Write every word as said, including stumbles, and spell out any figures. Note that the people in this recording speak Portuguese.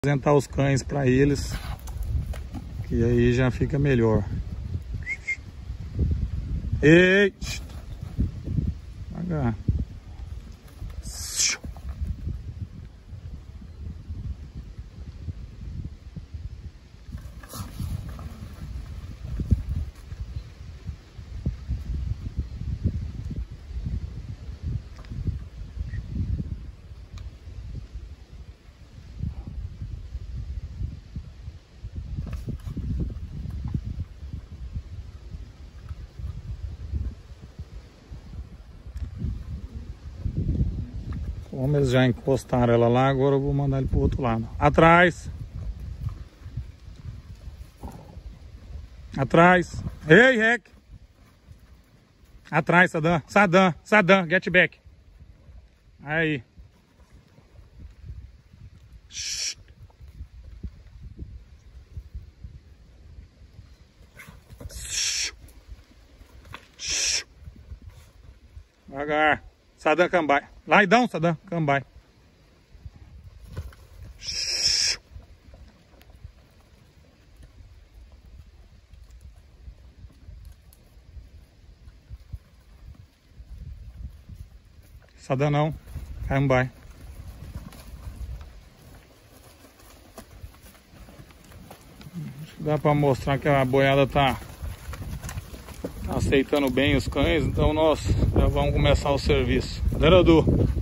Apresentar os cães para eles, que aí já fica melhor. Ei! Devagar. Como eles já encostaram ela lá, agora eu vou mandar ele pro outro lado. Atrás! Atrás! Ei, Rec! Atrás, Sadam! Sadam! Sadam! Get back! Aí! Shhh. Shhh. Shhh. Devagar! Sadam, cambai. Lá e dá um, Sadam, cambai. Sadam não, cambai. Acho que dá pra mostrar que a boiada tá aceitando bem os cães, então nós já vamos começar o serviço. Cadê, Edu?